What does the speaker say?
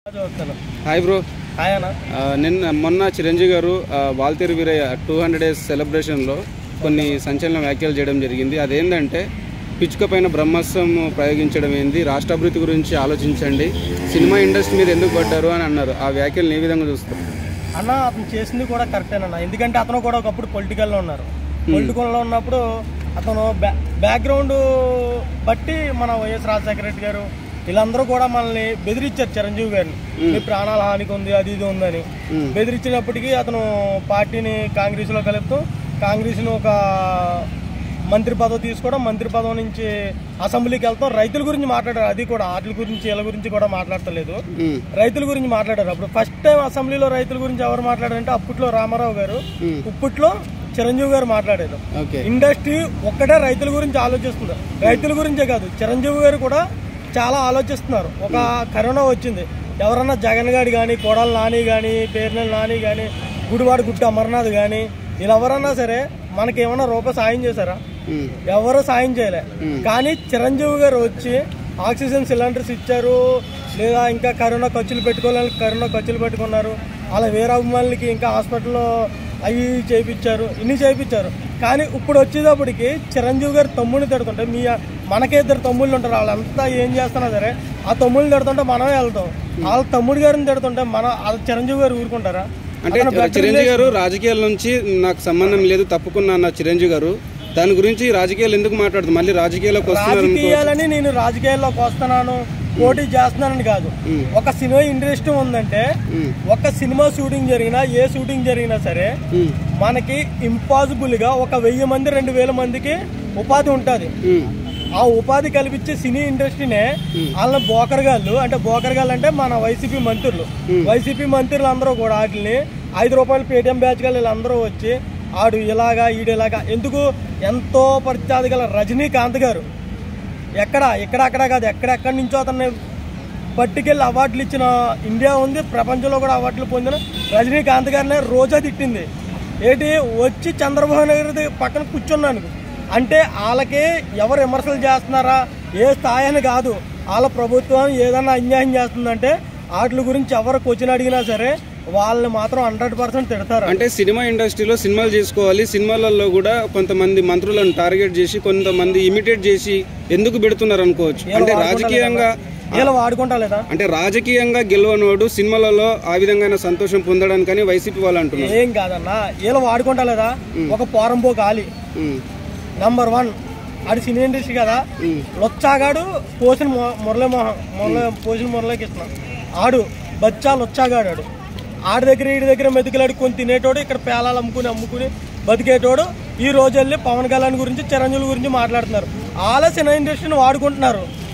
Hi bro. Hi అన్న. మొన్న చిరంజీవి గారు వాల్తేరు వీరయ్య 200 days సెలబ్రేషన్లో కొన్ని సంచలన వ్యాఖ్యలు చేయడం జరిగింది. అదేంటంటే పిచ్చుక పైన బ్రహ్మాస్త్రం ప్రయోగించడం ఏంది, రాష్ట్ర అభివృద్ధి గురించి ఆలోచించండి, సినిమా ఇండస్ట్రీ మీద ఎందుకు పడ్డారు అని అన్నారు. ఆ వ్యాఖ్యలు ఏ విధంగా చూస్తారు అన్న? అతను చేసింది కూడా కరెక్టేనన్న. ఎందుకంటే అతను కూడా ఒకప్పుడు పొలిటికల్లో ఉన్నారు. పొలిటికల్లో ఉన్నప్పుడు అతను బ్యాక్గ్రౌండ్ బట్టి మన వైఎస్ రాజశేఖర రెడ్డి గారు వీళ్ళందరూ కూడా మనల్ని బెదిరించారు. చిరంజీవి గారిని మీ ప్రాణాల హానికి ఉంది, అది ఇది ఉందని బెదిరించినప్పటికీ అతను పార్టీని కాంగ్రెస్లో కలుపుతూ కాంగ్రెస్ని ఒక మంత్రి పదవి తీసుకోవడం, మంత్రి పదవి నుంచి అసెంబ్లీకి వెళ్తాం. రైతుల గురించి మాట్లాడారు. అది కూడా వాటి గురించి వీళ్ళ గురించి కూడా మాట్లాడతలేదు, రైతుల గురించి మాట్లాడారు. అప్పుడు ఫస్ట్ టైం అసెంబ్లీలో రైతుల గురించి ఎవరు మాట్లాడారంటే అప్పట్లో రామారావు గారు, ఇప్పట్లో చిరంజీవి గారు మాట్లాడారు. ఇండస్ట్రీ ఒక్కటే రైతుల గురించి ఆలోచిస్తుంది. రైతుల గురించే కాదు, చిరంజీవి గారు కూడా చాలా ఆలోచిస్తున్నారు. ఒక కరోనా వచ్చింది, ఎవరన్నా జగన్ గారి కానీ, కొడాలి నాని కానీ, పేర్నెల నాని కానీ, గుడివాడ గుట్ట అమర్నాథ్ కానీ వీళ్ళు ఎవరన్నా సరే మనకేమన్నా రూపాయి సాయం చేశారా? ఎవరు సాయం చేయలే. కానీ చిరంజీవి గారు వచ్చి ఆక్సిజన్ సిలిండర్స్ ఇచ్చారు, లేదా ఇంకా కరోనా ఖర్చులు పెట్టుకోవాలని కరోనా ఖర్చులు పెట్టుకున్నారు. అలా వేరే అభిమానులకి ఇంకా హాస్పిటల్లో అవి చేయించారు, ఇన్ని చేయించారు. కానీ ఇప్పుడు వచ్చేటప్పటికి చిరంజీవి గారు తమ్ముడిని తిడుతుంటే మనకే 2 తమ్ముళ్ళు ఉంటారు, వాళ్ళంతా ఏం చేస్తున్నా సరే ఆ తమ్ముళ్ళని తిడుతుంటే మనమే వెళ్తాం. వాళ్ళ తమ్ముడి గారిని తిడుతుంటే చిరంజీవి గారు ఊరుకుంటారా? అంటే చిరంజీవి గారు రాజకీయాల నుంచి నాకు సంబంధం లేదు తప్పుకున్నా అన్న చిరంజీవి గారు దాని గురించి రాజకీయాలు ఎందుకు మాట్లాడుతుంది? మళ్ళీ రాజకీయాలని నేను రాజకీయాల్లోకి వస్తున్నాను, పోటీ చేస్తున్నానని కాదు. ఒక సినిమా ఇండస్ట్రీ ఉందంటే ఒక సినిమా షూటింగ్ జరిగినా, ఏ షూటింగ్ జరిగినా సరే మనకి ఇంపాసిబుల్ గా 1000 మంది 2000 మందికి ఉపాధి ఉంటుంది. ఆ ఉపాధి కల్పించే సినీ ఇండస్ట్రీనే వాళ్ళని బోకరగాళ్ళు అంటే మన వైసీపీ మంత్రులు అందరూ కూడా వాటిని 5 రూపాయలు పేటిఎం బ్యాచ్ గా వీళ్ళందరూ వచ్చి ఆడు ఇలాగా ఈడిలాగా ఎందుకు, ఎంతో పరిచయాది గల రజనీకాంత్ గారు ఎక్కడక్కడ కాదు, ఎక్కడెక్కడి నుంచో అతన్ని పట్టుకెళ్ళి అవార్డులు ఇచ్చిన ఇండియా ఉంది, ప్రపంచంలో కూడా అవార్డులు పొందిన రజనీకాంత్ గారినే రోజా తిట్టింది. ఏంటి వచ్చి చంద్రబాబు నాయుడు పక్కన కూర్చున్నాను అంటే వాళ్ళకి ఎవరు విమర్శలు చేస్తున్నారా, ఏ స్థాయి అని కాదు, వాళ్ళ ప్రభుత్వం ఏదన్నా అన్యాయం చేస్తుందంటే వాటి గురించి ఎవరు క్వశ్చన్ అడిగినా సరే వాళ్ళని మాత్రం 100% తిడతారు. అంటే సినిమా ఇండస్ట్రీలో సినిమాలు చేసుకోవాలి, సినిమాలలో కూడా కొంతమంది మంత్రులను టార్గెట్ చేసి కొంతమంది ఇమిటేట్ చేసి ఎందుకు పెడుతున్నారు అనుకోవచ్చు. అంటే రాజకీయంగా వాడుకుంటా లేదా, అంటే రాజకీయంగా గెలవనోడు సినిమాలలో ఆ విధంగా సంతోషం పొందడానికని వైసీపీ వాళ్ళు అంటున్నారు. ఏం కాదన్నా, వీళ్ళు వాడుకుంటా లేదా. ఒక పోరంబో గాలి నంబర్ 1 ఆడు సినీ ఇండస్ట్రీ కదా, లొచ్చాగాడు పోసిన మురళీకృష్ణ ఆడు బచ్చా లొచ్చాగాడు. ఆడి దగ్గర వీడి దగ్గర మెతుకులాడు కొని తినేటోడు, ఇక్కడ పేలాలు అమ్ముకుని బతికేటోడు. ఈ రోజు వెళ్ళి పవన్ కళ్యాణ్ గురించి, చిరంజీవి గురించి మాట్లాడుతున్నారు. వాళ్ళ సినీ ఇండస్ట్రీని వాడుకుంటున్నారు.